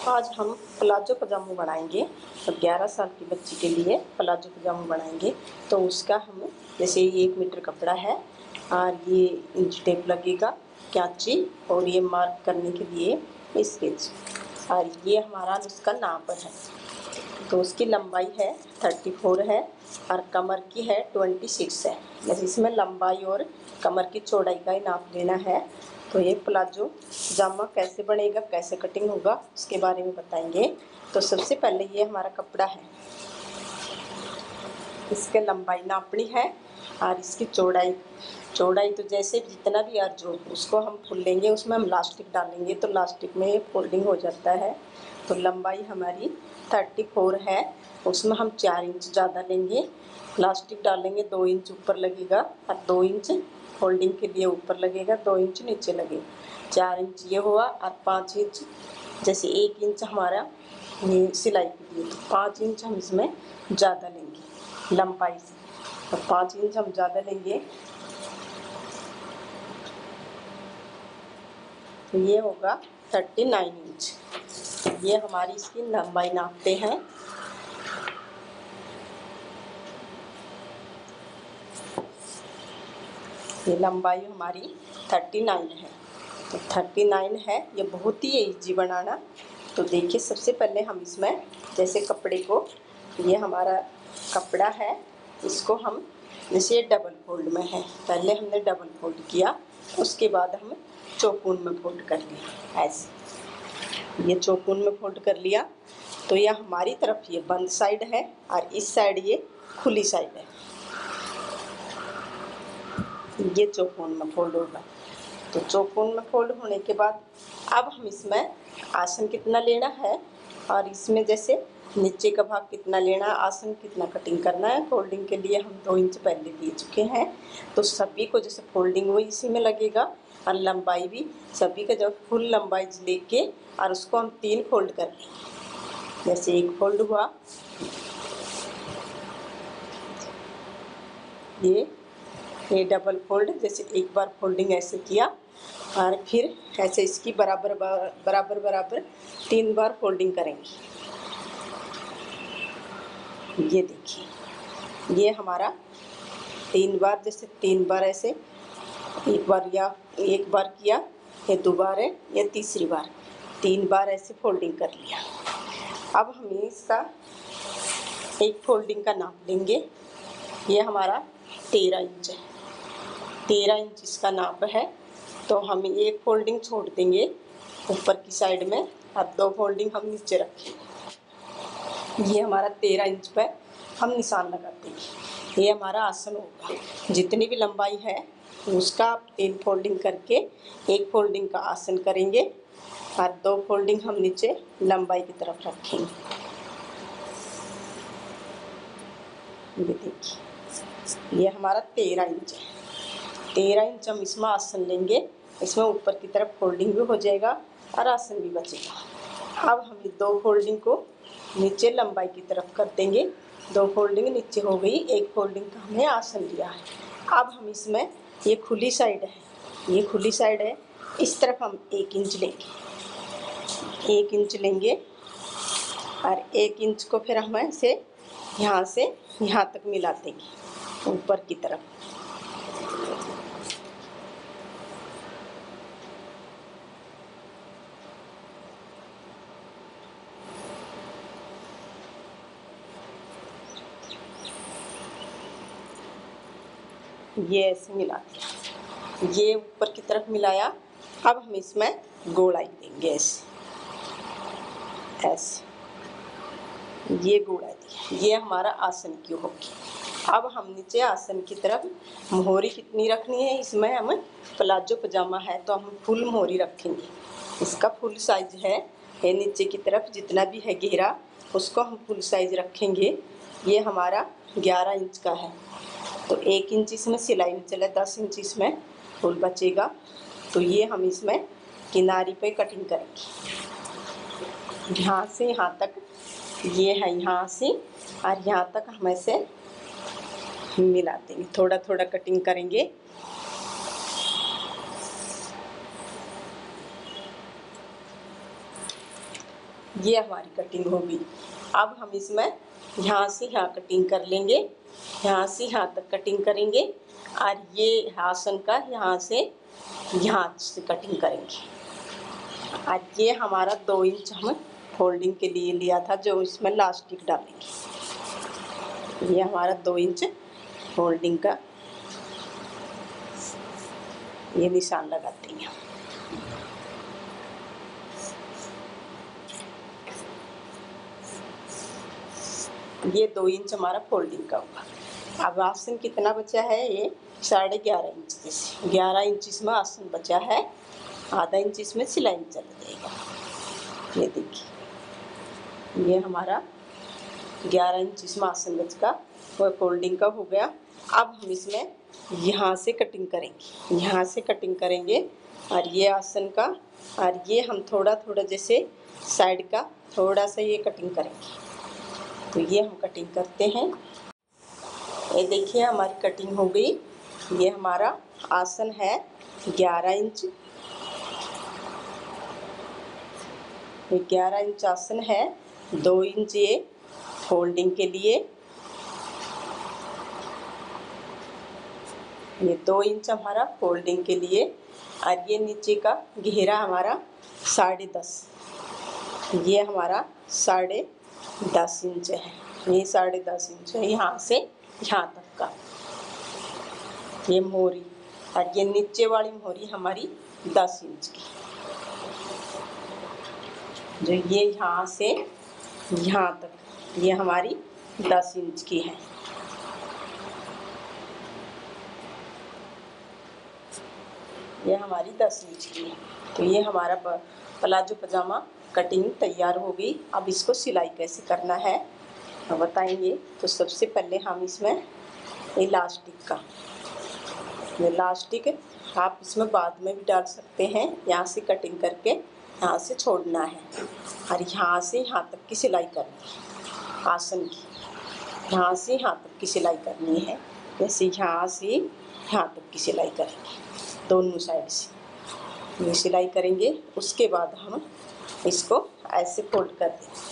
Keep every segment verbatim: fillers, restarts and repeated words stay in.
आज हम प्लाजो पजामा बनाएंगे। तो ग्यारह साल की बच्ची के लिए प्लाजो पजामा बनाएंगे। तो उसका हम जैसे ये एक मीटर कपड़ा है और ये इंच टेप लगेगा, कैंची और ये मार्क करने के लिए स्केच, और ये हमारा उसका नाप है। तो उसकी लंबाई है थर्टी फोर है और कमर की है ट्वेंटी सिक्स है। बस इसमें लंबाई और कमर की चौड़ाई का ही नाप लेना है। तो ये प्लाजो पजामा कैसे बनेगा, कैसे कटिंग होगा, उसके बारे में बताएंगे। तो सबसे पहले ये हमारा कपड़ा है, इसके लंबाई नापनी है और इसकी चौड़ाई चौड़ाई तो जैसे जितना भी अर्ज हो उसको हम फुल लेंगे। उसमें हम लास्टिक डालेंगे तो लास्टिक में फोल्डिंग हो जाता है। तो लंबाई हमारी थर्टी फोर है, उसमें हम चार इंच ज़्यादा लेंगे, लास्टिक डालेंगे, दो इंच ऊपर लगेगा और दो इंच फोल्डिंग के लिए ऊपर लगेगा, दो इंच नीचे लगेगा। चार इंच ये हुआ और पाँच इंच, जैसे एक इंच हमारा ये सिलाई के लिए, तो पाँच इंच हम इसमें ज़्यादा लेंगे लंबाई से। तो पाँच इंच हम ज़्यादा लेंगे तो ये होगा थर्टी नाइन इंच। ये हमारी इसकी लंबाई नापते हैं। ये लंबाई हमारी थर्टी नाइन है। तो थर्टी नाइन है, ये बहुत ही इजी बनाना। तो देखिए सबसे पहले हम इसमें जैसे कपड़े को, ये हमारा कपड़ा है, इसको हम जैसे ये डबल फोल्ड में है, पहले हमने डबल फोल्ड किया, उसके बाद हम चौकोन में फोल्ड कर लिया। ऐसे ये चौकोन में फोल्ड कर लिया। तो यह हमारी तरफ ये बंद साइड है और इस साइड ये खुली साइड है। ये चौकोन में फोल्ड होगा। तो चौकोन में फोल्ड होने के बाद अब हम इसमें आसन कितना लेना है और इसमें जैसे नीचे का भाग कितना लेना है, आसन कितना कटिंग करना है। फोल्डिंग के लिए हम दो इंच पहले दिए चुके हैं। तो सभी को जैसे फोल्डिंग हुई इसी में लगेगा और लंबाई भी सभी का जब फुल लंबाई लेके और उसको हम तीन फोल्ड कर लेंगे। जैसे एक फोल्ड हुआ, ये ये डबल फोल्ड, जैसे एक बार फोल्डिंग ऐसे किया और फिर ऐसे इसकी बराबर बराबर बराबर तीन बार फोल्डिंग करेंगे। ये देखिए ये हमारा तीन बार, जैसे तीन बार ऐसे एक बार या एक बार किया, ये दो बार है, ये तीसरी बार, तीन बार ऐसे फोल्डिंग कर लिया। अब हम इसका एक फोल्डिंग का नाप लेंगे। ये हमारा तेरह इंच है, तेरह इंच इसका नाप है। तो हम एक फोल्डिंग छोड़ देंगे ऊपर की साइड में और दो फोल्डिंग हम नीचे रखेंगे। ये हमारा तेरह इंच पर हम निशान लगा देंगे। ये हमारा आसन होगा। जितनी भी लंबाई है उसका आप तीन फोल्डिंग करके एक फोल्डिंग का आसन करेंगे और दो फोल्डिंग हम नीचे लंबाई की तरफ रखेंगे। ये देखिए ये हमारा तेरह इंच है। तेरह इंच हम इसमें आसन लेंगे, इसमें ऊपर की तरफ फोल्डिंग भी हो जाएगा और आसन भी बचेगा। अब हम दो फोल्डिंग को नीचे लंबाई की तरफ कर देंगे। दो फोल्डिंग नीचे हो गई, एक फोल्डिंग का हमने आसन लिया है। अब हम इसमें ये खुली साइड है, ये खुली साइड है, इस तरफ हम एक इंच लेंगे, एक इंच लेंगे और एक इंच को फिर हम ऐसे यहाँ से यहाँ तक मिला देंगे ऊपर की तरफ। ये ऐसे मिला दिया, ये ऊपर की तरफ मिलाया। अब हम इसमें गोलाई देंगे ऐसे ऐसे, ये गोलाई दी, ये हमारा आसन की होगी। अब हम नीचे आसन की तरफ मोहरी कितनी रखनी है, इसमें हम प्लाजो पजामा है तो हम फुल मोहरी रखेंगे। इसका फुल साइज है, ये नीचे की तरफ जितना भी है घेरा उसको हम फुल साइज रखेंगे। ये हमारा ग्यारह इंच का है। तो एक इंच इसमें सिलाई में चले, दस इंच इसमें फुल बचेगा। तो ये हम इसमें किनारी पे कटिंग करेंगे, यहाँ से यहाँ तक, ये है यहाँ से और यहाँ तक हम ऐसे मिला देंगे, थोड़ा थोड़ा कटिंग करेंगे। ये हमारी कटिंग होगी। अब हम इसमें यहाँ से यहाँ कटिंग कर लेंगे, यहाँ से यहाँ तक कटिंग करेंगे और ये आसन का यहाँ से यहाँ से कटिंग करेंगे। और ये हमारा दो इंच हम फोल्डिंग के लिए लिया था, जो इसमें लास्टिक डालेंगे। ये हमारा दो इंच फोल्डिंग का ये निशान लगाते हैं। ये दो इंच हमारा फोल्डिंग का होगा। अब आसन कितना बचा है, ये साढ़े ग्यारह इंच से ग्यारह इंच इसमें आसन बचा है, आधा इंच इसमें सिलाई में चला जाएगा। ये देखिए, ये हमारा ग्यारह इंच इसमें आसन बच का वो फोल्डिंग का हो गया। अब हम इसमें यहाँ से कटिंग करेंगे, यहाँ से कटिंग करेंगे और ये आसन का, और ये हम थोड़ा थोड़ा जैसे साइड का थोड़ा सा ये कटिंग करेंगे। तो ये हम कटिंग करते हैं। ये देखिए हमारी कटिंग हो गई। ये हमारा आसन है ग्यारह इंच, ये ग्यारह इंच आसन है, दो इंच ये फोल्डिंग के लिए, ये दो इंच हमारा फोल्डिंग के लिए, और ये नीचे का घेरा हमारा साढ़े दस, ये हमारा साढ़े दस इंच है, ये साढ़े दस इंच है यहाँ से यहाँ तक का ये मोहरी, और ये नीचे वाली मोहरी हमारी दस इंच की, जो ये यहाँ से यहाँ तक ये हमारी दस इंच की है। ये हमारी दस इंच की है। तो ये हमारा प्लाजो पजामा कटिंग तैयार हो गई। अब इसको सिलाई कैसे करना है बताएंगे। तो सबसे पहले हम इसमें इलास्टिक का, इलास्टिक आप इसमें बाद में भी डाल सकते हैं। यहाँ से कटिंग करके यहाँ से छोड़ना है और यहाँ से यहाँ तक की सिलाई करनी है आसन की, यहाँ से यहाँ तक की सिलाई करनी है। जैसे यहाँ से यहाँ तक की सिलाई करेंगे दोनों साइड से, ये सिलाई करेंगे। उसके बाद हम इसको ऐसे फोल्ड कर देंगे।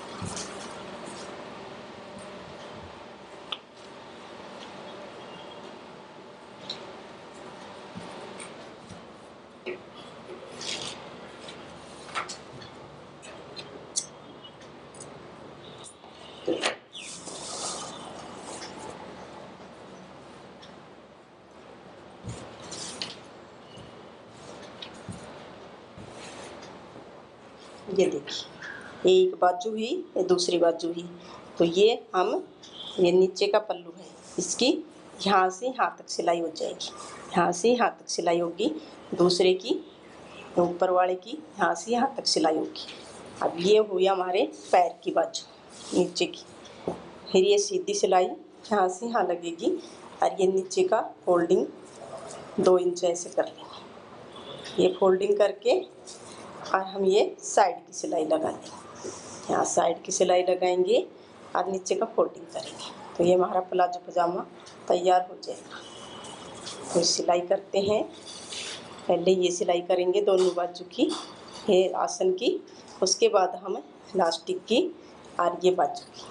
ये देखिए, एक बाजू ही ये दूसरी बाजू ही। तो ये हम ये नीचे का पल्लू है, इसकी यहाँ से यहाँ तक सिलाई हो जाएगी, यहाँ से यहाँ तक सिलाई होगी। दूसरे की ऊपर वाले की यहाँ से यहाँ तक सिलाई होगी। अब ये हुई हमारे पैर की बाजू नीचे की। फिर ये सीधी सिलाई यहाँ से यहाँ लगेगी और ये नीचे का फोल्डिंग दो इंच ऐसे कर लेंगे। ये फोल्डिंग करके और हम ये साइड की सिलाई लगा लेंगे, यहाँ साइड की सिलाई लगाएंगे और नीचे का फोल्डिंग करेंगे। तो ये हमारा प्लाजो पजामा तैयार हो जाएगा। तो सिलाई करते हैं। पहले ये सिलाई करेंगे दोनों बाजू की, ये आसन की, उसके बाद हम इलास्टिक की और ये बाजू की।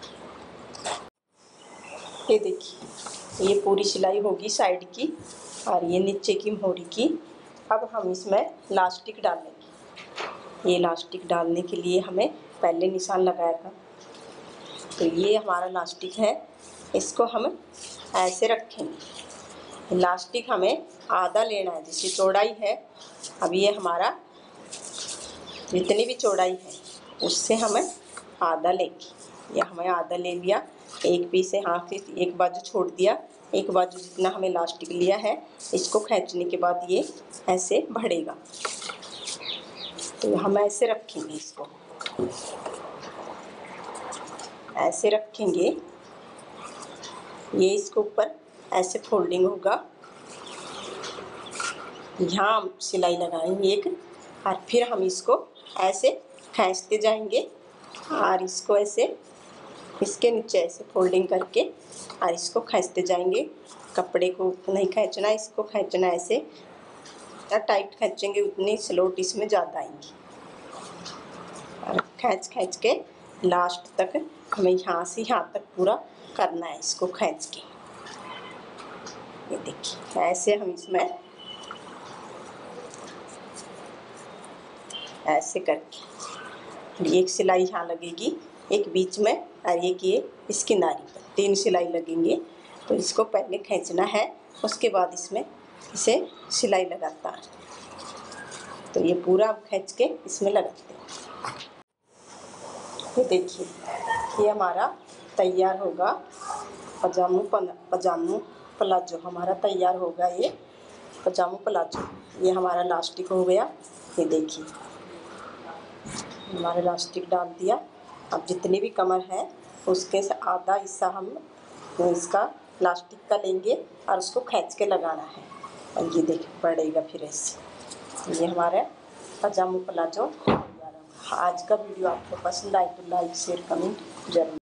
ये देखिए, ये पूरी सिलाई होगी साइड की और ये नीचे की मोहरी की। अब हम इसमें इलास्टिक डालेंगे। ये इलास्टिक डालने के लिए हमें पहले निशान लगाया था। तो ये हमारा इलास्टिक है, इसको हम ऐसे रखेंगे। इलास्टिक हमें आधा लेना है, जैसे चौड़ाई है। अब ये हमारा जितनी भी चौड़ाई है उससे हमें आधा लेंगे। ये हमें आधा ले लिया, एक पीस है, हाँ फिर एक बाजू छोड़ दिया। एक बाजू जितना हमें इलास्टिक लिया है, इसको खींचने के बाद ये ऐसे बढ़ेगा। तो हम ऐसे रखेंगे, इसको ऐसे रखेंगे। ये इसको ऊपर ऐसे फोल्डिंग होगा, यहाँ सिलाई लगाएंगे एक, और फिर हम इसको ऐसे खींचते जाएंगे और इसको ऐसे इसके नीचे ऐसे फोल्डिंग करके और इसको खींचते जाएंगे। कपड़े को नहीं खींचना, इसको खींचना ऐसे, जितना टाइट खींचेंगे उतनी स्लोट इसमें ज़्यादा आएंगी। और खींच खींच के लास्ट तक हमें यहाँ से यहाँ तक पूरा करना है इसको खींच के। ये देखिए ऐसे हम इसमें ऐसे करके एक सिलाई यहाँ लगेगी, एक बीच में और एक ये इस किनारे पर, तीन सिलाई लगेंगे। तो इसको पहले खींचना है, उसके बाद इसमें इसे सिलाई लगाता है। तो ये पूरा खींच के इसमें लगाते हैं। ये देखिए ये हमारा तैयार होगा पजामू पजामू प्लाजो हमारा तैयार होगा। ये पजामू प्लाजो ये हमारा लास्टिक हो गया। ये देखिए हमारा लास्टिक डाल दिया। अब जितनी भी कमर है उसके से आधा हिस्सा हम इसका लास्टिक का लेंगे और उसको खींच के लगाना है। और ये देखिए पड़ेगा फिर ऐसे। ये हमारा पजामू प्लाजो तैयार होगा। आज का वीडियो आपको पसंद आए तो लाइक शेयर कमेंट जरूर।